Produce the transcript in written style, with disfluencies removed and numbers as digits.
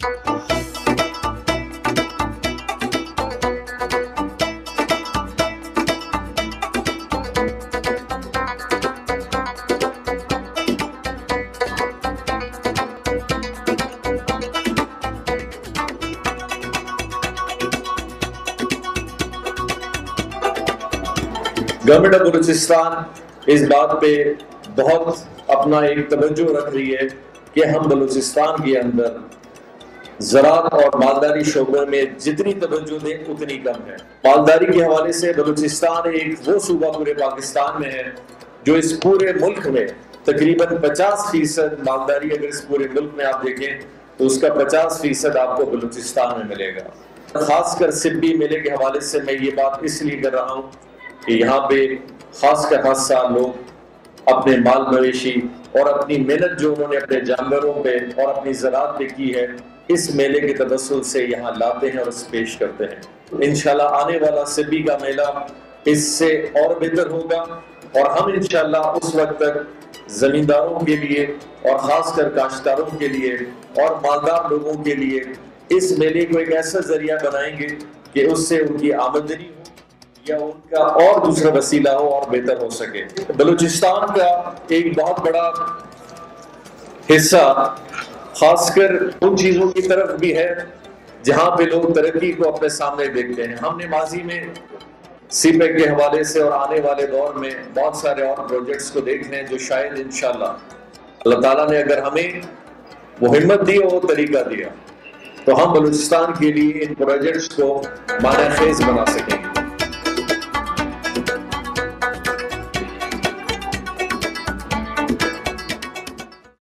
Government of Balochistan اس بات پہ بہت اپنا ایک توجہ رکھ رہی ہے کہ ہم بلوچستان کے اندر زراعت اور مالداری شعبے میں جتنی توجہ دیں اتنی کم ہے۔ مالداری کے حوالے سے بلوچستان ایک وہ صوبہ پورے پاکستان میں ہے جو اس پورے ملک میں تقریباً 50% مالداری، اگر اس پورے ملک میں آپ دیکھیں تو اس کا 50% آپ کو بلوچستان میں ملے گا۔ خاص کر سبی میلے کے حوالے سے میں یہ بات اس لیے کر رہا ہوں کہ یہاں پہ خاص کر ہر سال لوگ اپنے مال مویشی اور اپنی محنت جو انہوں نے اپنے جانوروں پہ اور اپنی زراعت پہ کی ہے اس میلے کے توسل سے یہاں لاتے ہیں اور اس پیش کرتے ہیں۔ انشاءاللہ آنے والا سبی کا میلہ اس سے اور بہتر ہوگا اور ہم انشاءاللہ اس وقت تک زمینداروں کے لیے اور خاص کر کاشتکاروں کے لیے اور مالدار لوگوں کے لیے اس میلے کو ایک ایسا ذریعہ بنائیں گے کہ اس سے ان کی آمدنی ہو یا ان کا اور دوسرا وسیلہ ہو اور بہتر ہو سکے۔ بلوچستان کا ایک بہت بڑا حصہ خاص کر ان چیزوں کی طرف بھی ہے جہاں پہ لوگ ترقی کو اپنے سامنے دیکھتے ہیں۔ ہم نے ماضی میں سی پیک کے حوالے سے اور آنے والے دور میں بہت سارے اور پروجیکٹس کو دیکھنے ہیں جو شاید انشاءاللہ اللہ تعالیٰ نے اگر ہمیں وہ ہمت دی اور وہ طریقہ دیا تو ہم بلوچستان کے لیے ان پروجیکٹس کو معنی خیز بنا سکیں گے۔